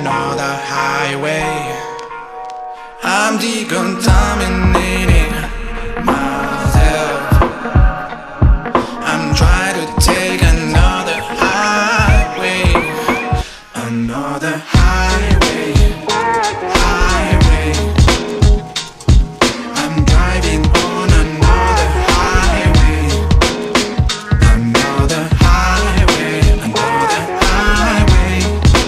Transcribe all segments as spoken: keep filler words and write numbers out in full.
another highway. I'm decontaminating myself. I'm trying to take another highway, another highway, highway. I'm driving on another highway, another highway, another highway.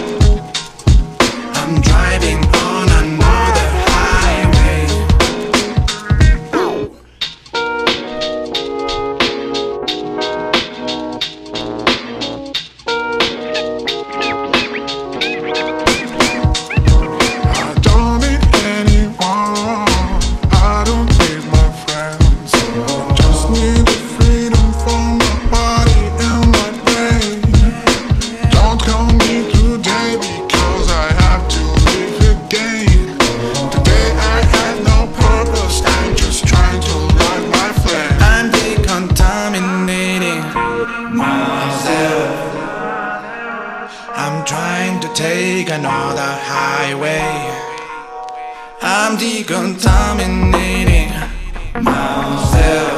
I'm driving on another highway. I don't need anyone, I don't need my friends. I just need the freedom from my body and my brain. Don't call me today because I have to live again. Today I had no purpose, I'm just trying to light my flame. I'm decontaminating myself. I'm trying to take another highway. I'm decontaminating myself.